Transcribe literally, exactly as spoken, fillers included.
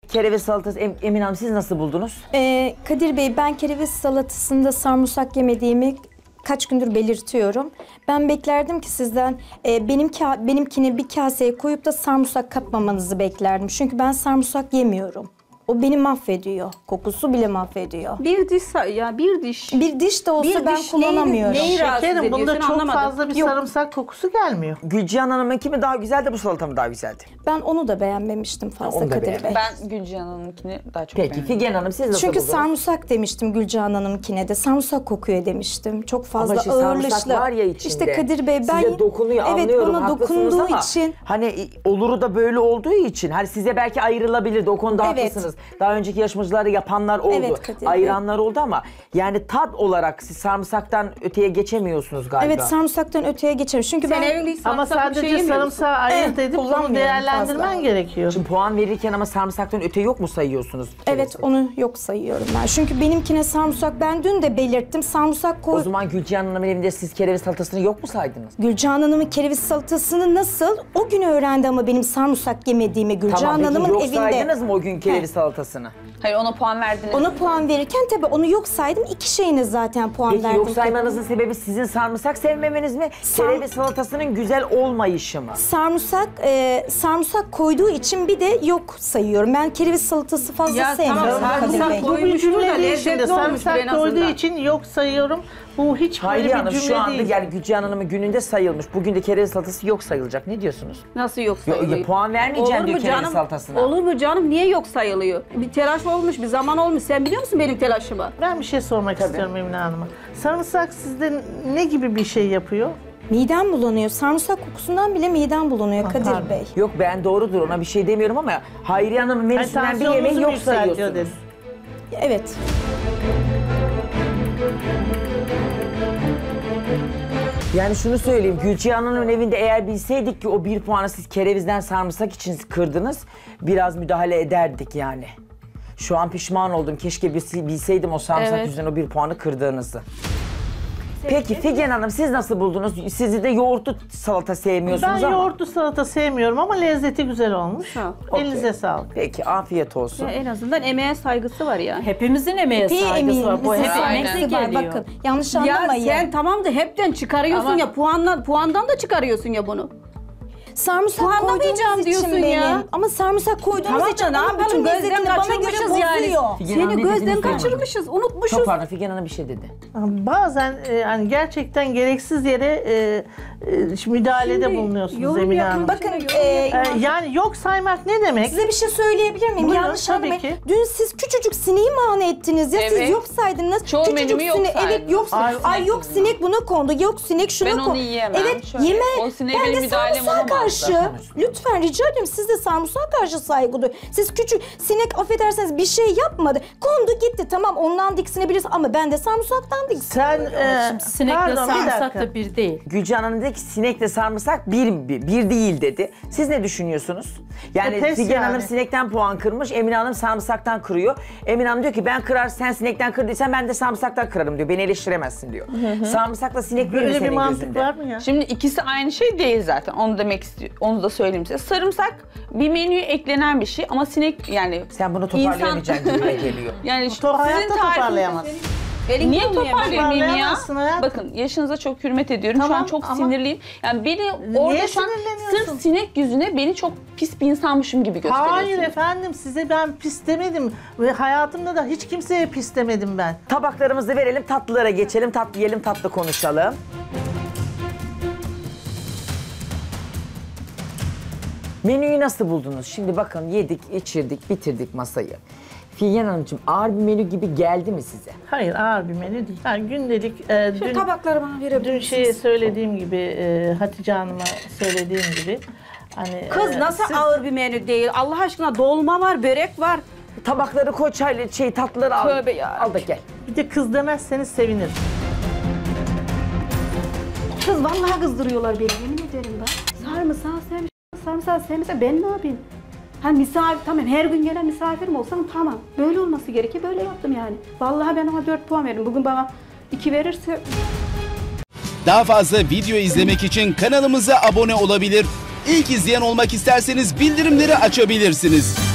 Kereviz salatası em Emine Hanım siz nasıl buldunuz? Ee, Kadir Bey, ben kereviz salatasında sarımsak yemediğimi kaç gündür belirtiyorum. Ben beklerdim ki sizden e, benim benimkini bir kaseye koyup da sarımsak katmamanızı beklerdim. Çünkü ben sarımsak yemiyorum. O beni mahvediyor. Kokusu bile mahvediyor. Bir diş ya bir diş. Bir diş de olsa bir ben diş kullanamıyorum. Neyi, neyi Şekerim bunda çok anlamadım. fazla bir Yok. sarımsak kokusu gelmiyor. Gülcihan Hanım'ınki mi daha güzeldi, bu salata mı daha güzeldi? Ben onu da beğenmemiştim fazla Onu da Kadir beğenmedim. Bey. Ben Gülcihan Hanım'ınkini daha çok Peki beğendim. Figen Hanım siz nasıl Çünkü buldunuz? sarımsak demiştim Gülcihan Hanım'kine de. Sarımsak kokuyor demiştim. Çok fazla Ama işte sarımsak ağırlıklı. var ya içinde. İşte Kadir Bey ben... Size dokunuyor, evet, anlıyorum, bana haklısınız dokunduğu ama için... hani oluru da böyle olduğu için hani size belki ayrılabilirdi, o konuda Evet. haklısınız. Daha önceki yarışmacıları yapanlar oldu, Evet, Kadir Bey. ayıranlar oldu ama yani tat olarak siz sarımsaktan öteye geçemiyorsunuz galiba. Evet, sarımsaktan öteye geçerim. Çünkü Sen ben... evin hiç Ama sarımsaklı bir şey sadece yemiyor musun? sarımsağı ayırt Evet, edip bunu kullanmıyorum değerlendirmen fazla. gerekiyor. Şimdi puan verirken ama sarımsaktan öte yok mu sayıyorsunuz? Evet, onu yok sayıyorum ben. Çünkü benimkine sarımsak, ben dün de belirttim. Sarımsak koy... O zaman Gülcihan Hanım'ın evinde siz kereviz salatasını yok mu saydınız? Gülcihan Hanım'ın kereviz salatasını nasıl? O gün öğrendi ama benim sarımsak yemediğimi Gülcihan Tamam, peki Hanım'ın yok evinde. saydınız mı o gün kereviz He. salatasını? Hayır, ona puan verdiniz. Ona puan verirken tabii onu yok saydım. İki şeyine zaten puan Peki verdim. yok saymanızın sebebi sizin sarımsak sevmemeniz mi? Sar- Kereviz salatasının güzel olmayışı mı? Sarımsak, e, sarımsak koyduğu için bir de yok sayıyorum. Ben kereviz salatası fazla Ya tamam, sevmiyorum Kadir Bey. sarımsak Bu bir koymuştur da cümle değil lezzetli şimdi. olmuştur en Sarımsak koyduğu azından. için yok sayıyorum. Bu hiç böyle Hayriye bir Hanım cümle şu anda değil. yani Gülcihan Hanım'ın gününde sayılmış. Bugün de kereviz salatası yok sayılacak. Ne diyorsunuz? Nasıl yok Yo, sayılıyor? ya, puan vermeyeceğim Olur diyor mu kereviz canım? salatasına. Olur mu canım? Niye yok sayılıyor? Bir telaş olmuş, bir zaman olmuş. Sen biliyor musun benim telaşımı? Ben bir şey sormak istiyorum Emine Hanım'a. Sarımsak sizde ne gibi bir şey yapıyor? Midem bulanıyor. Sarımsak kokusundan bile midem bulanıyor Ha, Kadir pardon. Bey. Yok ben doğrudur ona bir şey demiyorum ama Hayriye Hanım'ın menüsünden bir yemeği tansiyonunuzu yok yükseltiyor sayıyorsunuz. dedi. Evet. Yani şunu söyleyeyim, Gülcihan Hanım'ın evinde eğer bilseydik ki o bir puanı siz kerevizden sarımsak için kırdınız, biraz müdahale ederdik yani. Şu an pişman oldum, keşke bilseydim o sarımsak Evet. yüzünden o bir puanı kırdığınızı. Peki Figen Hanım siz nasıl buldunuz? Sizi de yoğurtlu salata sevmiyorsunuz Ben ama. yoğurtlu salata sevmiyorum ama lezzeti güzel olmuş. Ha, Elinize sağlık. Peki afiyet olsun. Ya en azından emeğe saygısı var ya. Hepimizin emeğe Epey saygısı var. Bu emeğimizin hep Aynen. emeksiz saygısı var. geliyor. Bakın yanlış Ya anlamayın. sen tamam da hepten çıkarıyorsun Ama- ya puanla, puandan da çıkarıyorsun ya bunu. Sarımsak Puanlamayacağım koyduğunuz için diyorsun ya. benim. Ama sarımsak koyduğunuz Tamam için da ne onun yapalım, bütün gözden lezzetini bana göre kaçırmışız yani. bozuyor. Figen Hanım Seni ne gözden dediğini duymadım. kaçırmışız, unutmuşuz. Çok pardon Figen Hanım bir şey dedi. Bazen e, yani gerçekten gereksiz yere e, e, müdahalede Şimdi bulunuyorsunuz yorum Emine yapmak Hanım. Bakın için de e, E, yani yok saymak ne demek? size bir şey söyleyebilir miyim? Buyurun, Yanlış tabii anlamayın. ki. Dün siz küçücük sineği mane ettiniz ya. Siz Evet. yok saydınız. Çoğu küçücük menümü yok sinek- Evet saydım. yok. Ay, Ay, sinek yok yüzünden. sinek buna kondu. Yok sinek şuna Ben kondu. onu yiyemem. Evet Şöyle, yeme. o sineğe Ben benim de müdahalem sarımsağa olamaz karşı. zaten. Lütfen rica ediyorum. Siz de sarımsağa karşı saygı duyun. Siz küçük sinek affederseniz bir şey yapmadı. Kondu gitti tamam ondan diksinebilirsin ama ben de sarımsaktan diksin. Sen e, Sinekle pardon, bir sarımsak dakika. da bir değil. Gülcihan Hanım dedi ki sinekle sarımsak bir, bir, bir değil dedi. Siz ne düşünüyorsunuz? Yani E, test Figen yani. Hanım sinekten puan kırmış, Emine Hanım sarımsaktan kırıyor. Emine Hanım diyor ki ben kırar, sen sinekten kırdıysan ben de sarımsaktan kırarım diyor. Beni eleştiremezsin diyor. Sarımsakla sinek bir mi Böyle bir senin mantık gözünde? var mı ya? Şimdi ikisi aynı şey değil zaten. Onu demek istiyorum. Onu da söyleyeyim size. Sarımsak bir menüye eklenen bir şey ama sinek yani Sen bunu toparlayamayacaksın gibime geliyor. yani şu- To- hayatta tarifiniz- toparlayamaz. Elin Niye kolunu yemiş. toparlayamayayım ya? Toparlayamazsın hayatım. Bakın yaşınıza çok hürmet ediyorum. Şu Tamam, an çok ama- sinirliyim. Yani beni orada şu an sinirleniyorsun? sırf sinek yüzüne beni çok pis bir insanmışım gibi gösteriyorsunuz. Hayır efendim size ben pis demedim ve hayatımda da hiç kimseye pis demedim ben. Tabaklarımızı verelim, tatlılara geçelim. Tatlı yiyelim, tatlı konuşalım. Menüyü nasıl buldunuz? Şimdi bakın yedik, içirdik, bitirdik masayı. Figen Hanımcığım ağır bir menü gibi geldi mi size? Hayır ağır bir menü değil. Yani gündelik e, Şu dün, tabakları bana verebilir dün şeye söylediğim gibi e, Hatice Hanım'a söylediğim gibi hani Kız e, nasıl siz- ağır bir menü değil. Allah aşkına dolma var, börek var. Tabakları koy, çaylı, şey tatlıları al. Tövbe ya. Al da gel. bir de kız demezseniz sevinirim. Kız vallahi kızdırıyorlar beni, yemin ederim ben. Sarımsağı sevmiş, sarımsağı sevmişse ben ne yapayım? Ha misafir, tamam her gün gelen misafirim olsam tamam. Böyle olması gerekir, böyle yaptım yani. Vallahi ben ona dört puan veririm. Bugün bana iki verirse... Daha fazla video izlemek için kanalımıza abone olabilir. İlk izleyen olmak isterseniz bildirimleri açabilirsiniz.